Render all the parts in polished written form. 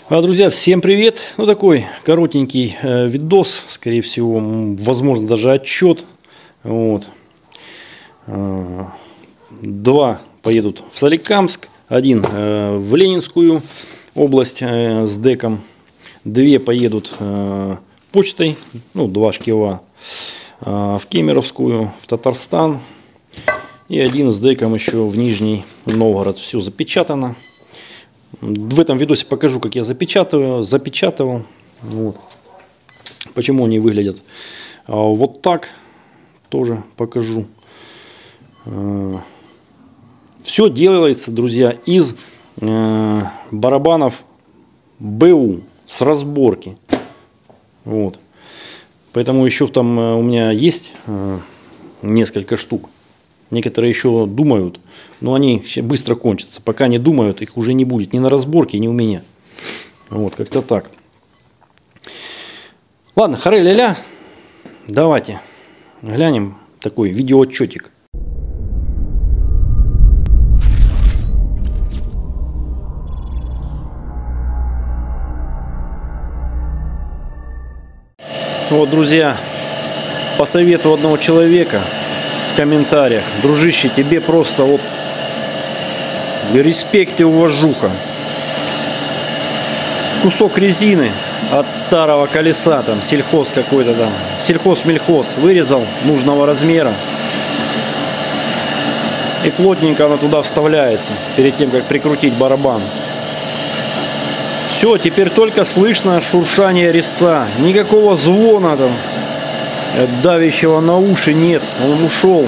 Друзья, всем привет! Ну, такой коротенький видос, скорее всего, возможно, даже отчет. Вот. Два поедут в Соликамск, один в Ленинскую область с деком, две поедут почтой, ну, два шкива в Кемеровскую, в Татарстан, и один с деком еще в Нижний Новгород. Все запечатано. В этом видосе покажу, как я запечатывал. Вот. Почему они выглядят вот так, тоже покажу. Все делается, друзья, из барабанов БУ с разборки. Вот. Поэтому еще там у меня есть несколько штук. Некоторые еще думают, но они быстро кончатся. Пока не думают, их уже не будет ни на разборке, ни у меня. Вот, как-то так. Ладно, харе-ля-ля. Давайте глянем такой видеоотчетик. Вот, друзья, по совету одного человека в комментариях: дружище, тебе просто вот респект и уважуха. Кусок резины от старого колеса, там сельхоз какой-то там, сельхоз-мельхоз, вырезал нужного размера, и плотненько она туда вставляется перед тем, как прикрутить барабан. Все, теперь только слышно шуршание резца, никакого звона там давящего на уши нет, он ушел.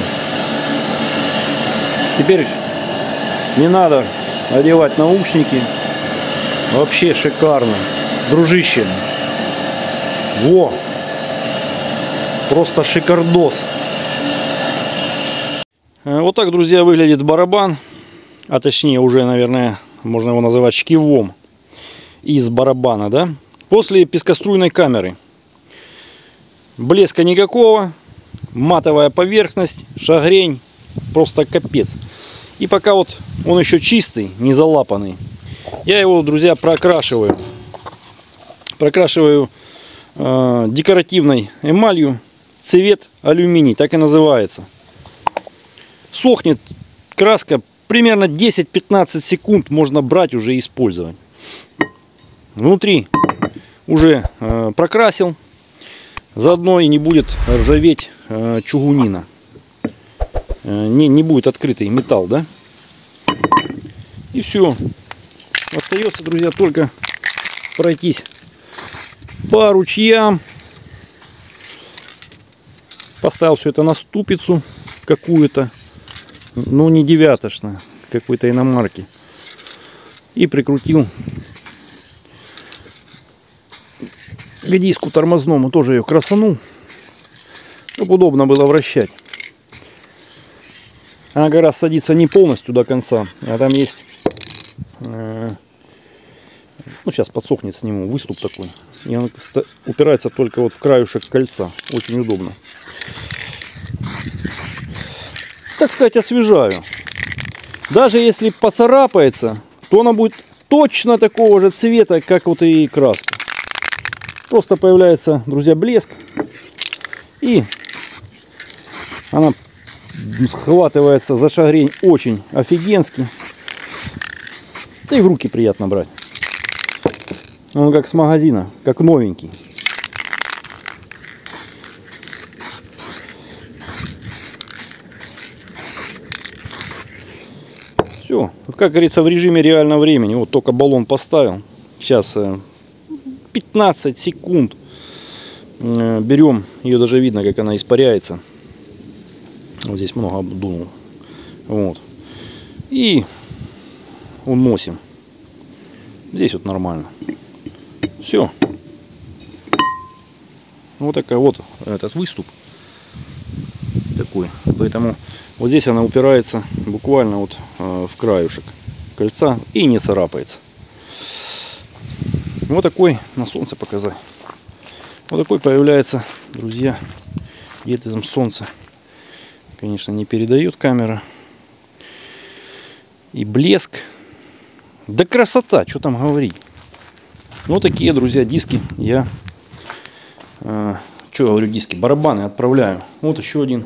Теперь не надо одевать наушники. Вообще шикарно, дружище. Во! Просто шикардос. Вот так, друзья, выглядит барабан. А точнее, уже, наверное, можно его называть шкивом из барабана, да? После пескоструйной камеры. Блеска никакого, матовая поверхность, шагрень, просто капец. И пока вот он еще чистый, не залапанный, я его, друзья, прокрашиваю. Прокрашиваю декоративной эмалью, цвет алюминий, так и называется. Сохнет краска примерно 10-15 секунд, можно брать уже и использовать. Внутри уже прокрасил. Заодно и не будет ржаветь чугунина. Не будет открытый металл, да? И все. Остается, друзья, только пройтись по ручьям. Поставил все это на ступицу какую-то, но не девятошную, какой-то иномарки. И прикрутил к диску тормозному, тоже ее красанул, чтобы удобно было вращать. Она как раз садится не полностью до конца, а там есть, ну, сейчас подсохнет, сниму, выступ такой, и он упирается только вот в краюшек кольца, очень удобно. Так сказать, освежаю. Даже если поцарапается, то она будет точно такого же цвета, как вот и краска. Просто появляется, друзья, блеск, и она схватывается за шагрень очень офигенски. Да и в руки приятно брать. Он как с магазина, как новенький. Все, как говорится, в режиме реального времени. Вот только баллон поставил. Сейчас 15 секунд. Берем, ее даже видно, как она испаряется. Вот здесь много обдунул. Вот. И уносим. Здесь вот нормально. Все. Вот такая вот этот выступ. Такой. Поэтому вот здесь она упирается буквально вот в краюшек кольца и не царапается. Вот такой, на солнце показать. Вот такой появляется, друзья, где-то там солнце. Конечно, не передает камера. И блеск. Да красота, что там говорить. Вот такие, друзья, диски я, что я говорю, диски, барабаны отправляю. Вот еще один.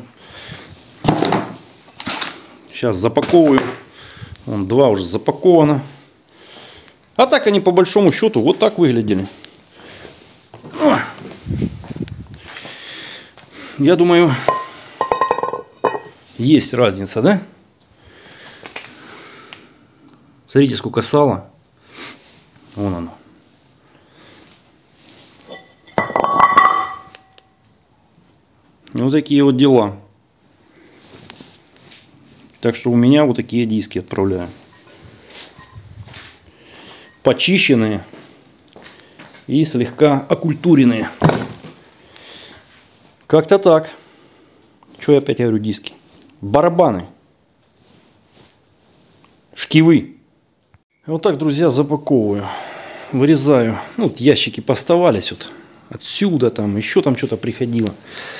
Сейчас запаковываю. Вон, 2 уже запаковано. А так они по большому счету вот так выглядели. Я думаю, есть разница, да? Смотрите, сколько сала. Вон оно. Вот такие вот дела. Так что у меня вот такие диски отправляю. Почищенные и слегка окультуренные. Как-то так. Что я опять говорю, диски? Барабаны. Шкивы. Вот так, друзья, запаковываю. Вырезаю. Ну, вот ящики поставались вот. Отсюда там, еще там что-то приходило.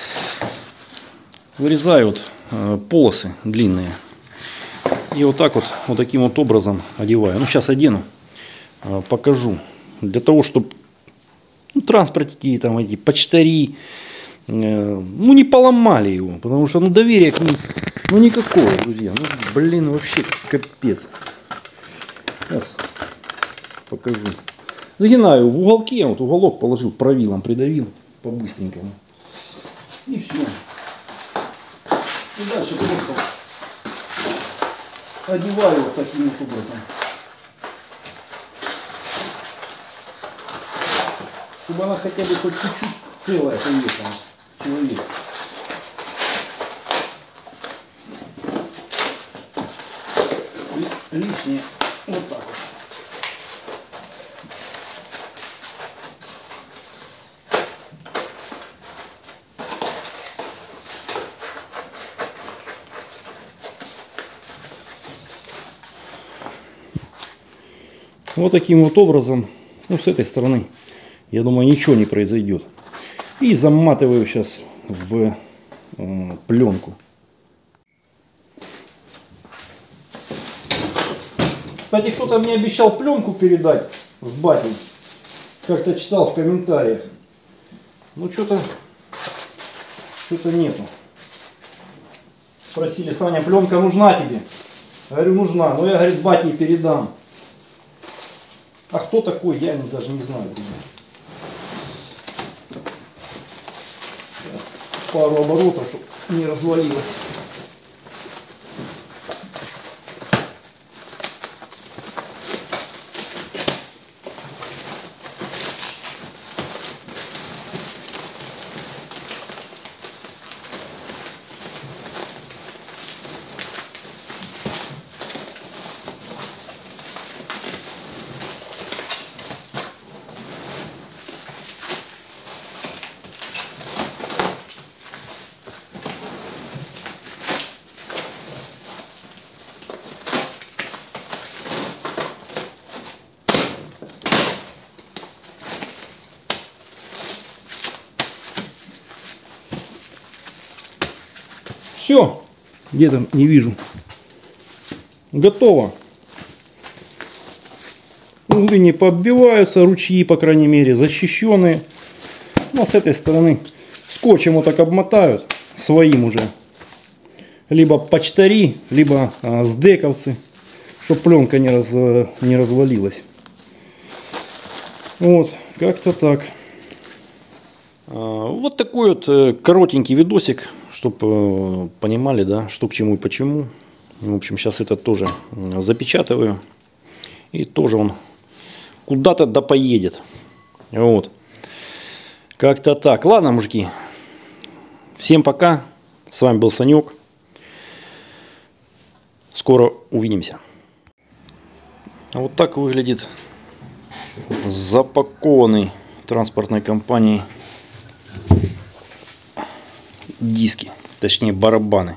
Вырезаю вот полосы длинные. И вот так вот таким вот образом одеваю. Ну, сейчас одену. Покажу. Для того, чтобы транспортники, там эти почтари, ну, не поломали его. Потому что, ну, доверия к ним, ну, никакого, друзья. Ну, блин, вообще капец. Сейчас покажу. Загинаю в уголке, вот уголок положил, правилом придавил по-быстренькому. И все. И дальше просто одеваю вот таким вот образом. Чтобы она хотя бы хоть чуть-чуть целая поехала. Человек. Лишнее вот так вот. Вот таким вот образом, ну, с этой стороны, я думаю, ничего не произойдет. И заматываю сейчас в пленку. Кстати, кто-то мне обещал пленку передать с батей. Как-то читал в комментариях. Ну, что-то нету. Спросили: Саня, пленка нужна тебе? Я говорю, нужна. Но я, говорит, бате передам. А кто такой, я даже не знаю. Пару оборотов, чтобы не развалилось. Все, где-то не вижу. Готово. Углы не подбиваются, ручьи, по крайней мере, защищенные. Но с этой стороны скотчем вот так обмотают, своим уже. Либо почтари, либо сдековцы, чтобы пленка не развалилась. Вот, как-то так. Вот такой вот коротенький видосик, чтобы понимали, да, что к чему и почему. В общем, сейчас это тоже запечатываю. И тоже он куда-то да поедет. Вот. Как-то так. Ладно, мужики. Всем пока. С вами был Санек. Скоро увидимся. Вот так выглядит запакованный транспортной компанией диски, точнее барабаны.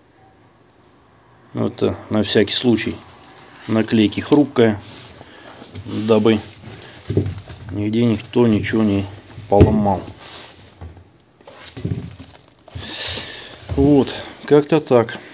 Это на всякий случай наклейки хрупкая, дабы нигде никто ничего не поломал. Вот, как-то так.